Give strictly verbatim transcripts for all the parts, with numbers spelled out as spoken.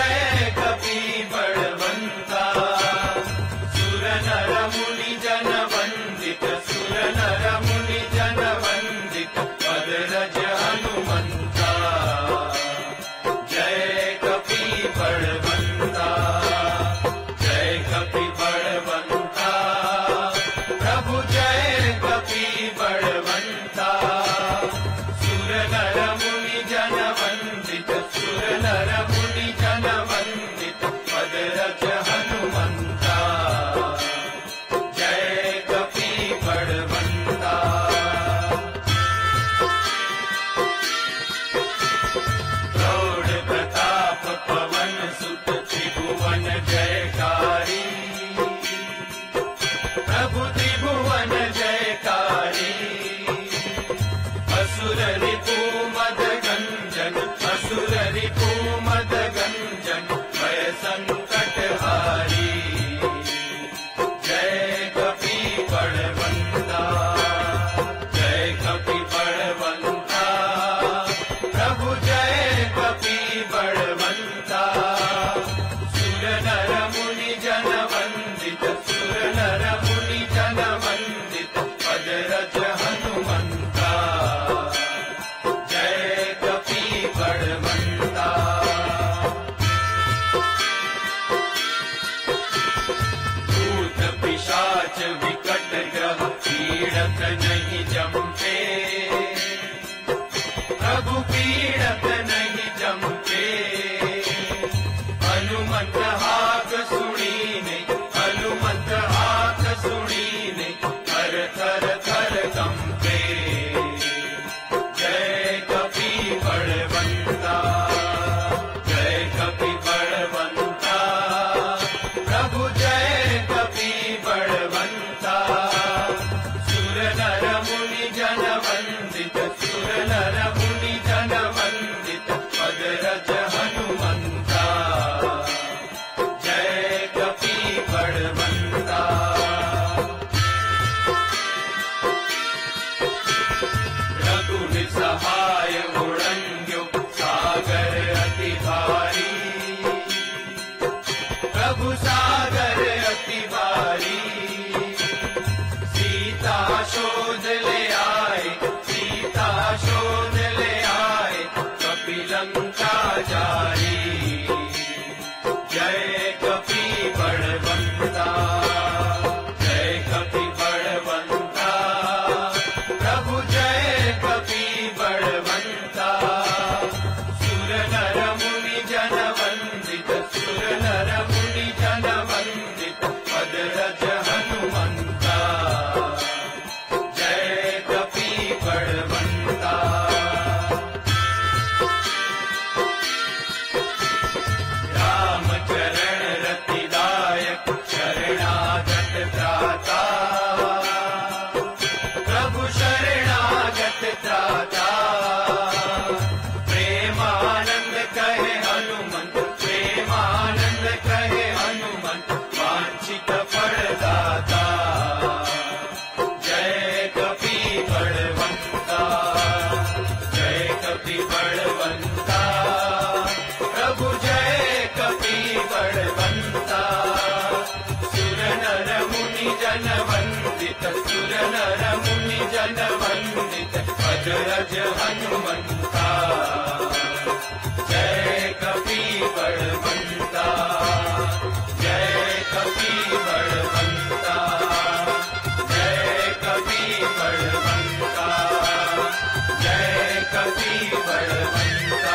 जय कपि बलवंता सुर नर मुनि जन वंदित सुर नर मुनि जन वंदित पद रज हनुमंता जय कपि बलवंता जय कपि बलवंता प्रभु जय कपि बलवंता सुर नर मुनि जन वंदित सुर नर मुनि जन वंदित पद रज हनुमंता जय कपि बलवंता प्रौढ़ प्रताप पवन सुत त्रिभुवन जयकारी प्रभु त्रिभुवन जयकारी असुर रिपु मद गंजन असुर रिपु मद गंजन भय संकट हारी जय कपि बलवंता जय कपि बलवंता प्रभु जय कपि बलवंता सुर नर मुनि जन वंदित सुर नर मुनि जन वंदित पद रज हनुमंता जय कपि बलवंता भूत पिशाच विकट ग्रह पीड़त नहीं जमते प्रभु पीड़त नहीं जमते हनुमंत हाक सुनीने हनुमंत हाक सुनीने थर थर थर कंपे जय कपि बलवंता जय कपि बलवंता प्रभु जय कपि बलवंता सुर नर मुनि जन वंदित सुर नर मुनि जन वंदित पद रज हनुमंता जय कपि बलवंता रघुनि सहाय उड़ंग्यो सागर अति भारी प्रभु सागर अति भारी सीता शोध ले आए सीता शोध ले आए कपि लंका जारी जय कपि बलवंता जय कपि बलवंता प्रभु जय कपि बलवंता सुर नर मुनि जन वंदित सुर नर मुनि जन वंदित पद रज हनुमंता जय कपि बलवंता राम चरण रतिदायक शरणागत त्राता प्रभु शरणागत त्राता प्रेमानंद कहे हनुमंत प्रेमानंद कहे हनुमंत वांछित फलदाता जय कपि बलवंता जय कपि बलवंता प्रभु जय कपि बलवंता सुर नर मुनि जन वंदित सुर नर मुनि जन वंदित पद रज हनुमंता जय कपि बलवंता जय कपि बलवंता जय कपि बलवंता जय कपि बलवंता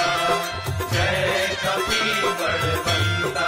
जय कपि बलवंता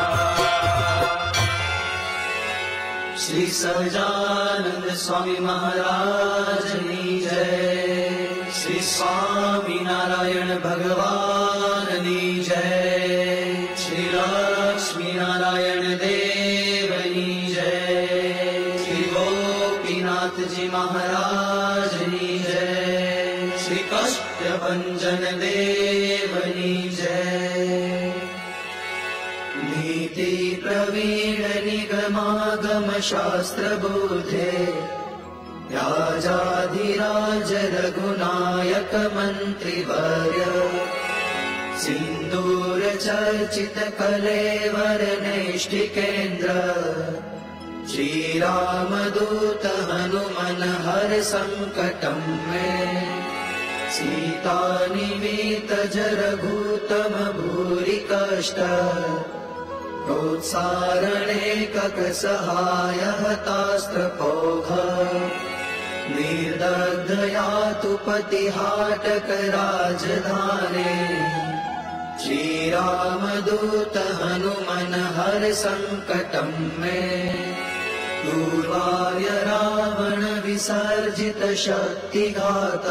श्री सहजानंद स्वामी महाराज की जय श्री स्वामी नारायण भगवान की जय श्री लक्ष्मी नारायण देव की जय श्री गोपीनाथ जी महाराज की जय श्री कष्टभंजन देव की जय नीति प्रवीण निगमागम शास्त्र बोधे राजाधिराज रघुनायक मंत्री वर्य सिंधु विदूर चर्चित कलेवर नैष्ठिकेन्द्र श्री राम दूत हनुमन हर संकटं मे सीता निमित जरभूतम भूरि कष्ट प्रोत्सारणे कक सहाय हतास्त्रपौघ निर्दग्धया तु पतिहाटक राजधाने श्री राम दूत हनुमन हर संकटं मे दुर्वार्य रावण विसर्जित शक्तिघात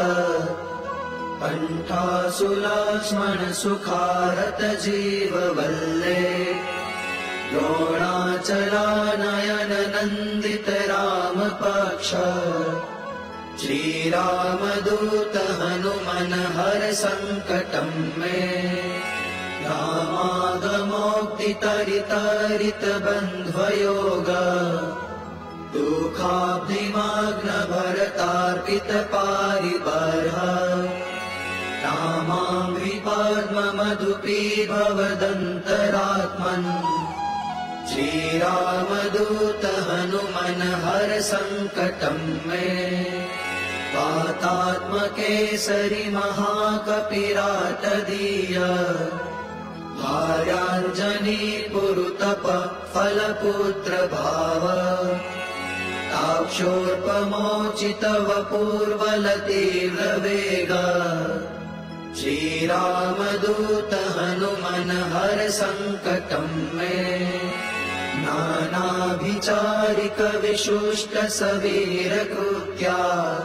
कंठासुलक्ष्मण सुखारत जीववल्ले द्रोणाचलानयन नन्दित राम पक्ष श्री राम दूत हनुमन हर संकटं मे रामागमोक्ति तरितरित बन्ध्वयोग दुःखाब्धिमग्न भरतार्पित पारिबर्ह रामाङ्घ्रि पद्म मधुपीभवदन्तरात्मन् श्री राम दूत हनुमन हर संकटं मे वातात्मकेसरि महाकपिराटदीय भार्याञ्जनी पुरुतप फलपुत्र भाव ताक्षोर्पमोचित वपुर्बल तीव्र वेग श्री राम दूत हनुमन हर संकटं मे नानाभिचारिक विशुष्ट सवीर कृत्या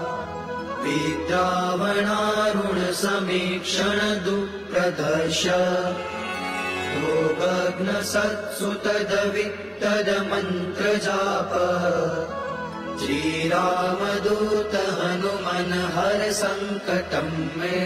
विद्रावणारुण समीक्षण दुःप्रदर्श भोगग्न सत्सुतद वित्तद मन्त्र जाप श्री राम दूत हनुमन हर संकटं मे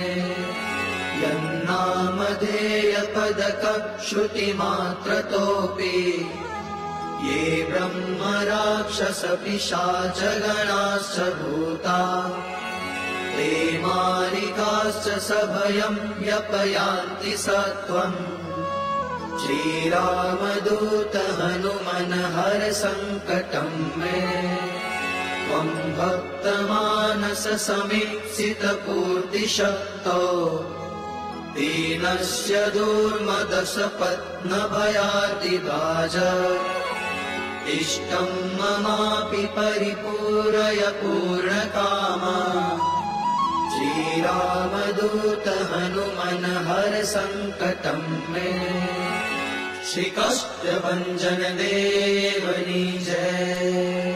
यन्नामधेय पदक श्रुति मात्रतोऽपि ये ब्रह्म राक्षस पिशाच गणाश्च भूता ते मारिकाश्च सभयं व्यपयान्ति सत्वम् श्री राम दूत हनुमन हर संकटं मे त्वं भक्तमानस समीप्सित पूर्तिशक्तो दीनस्य दुर्मदश पत्न भयातिभाज इष्टं ममापि परिपूरय पूर्णकामा श्री राम दूत हनुमन हर संकटं मे श्री काष्ठभञ्जन देवनी जय।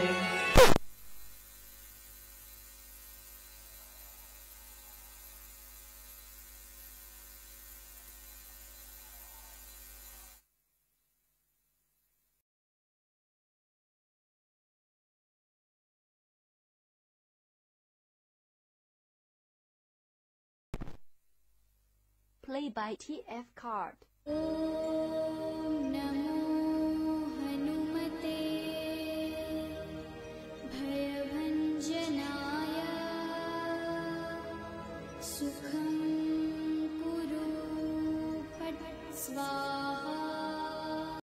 Play by T F Card.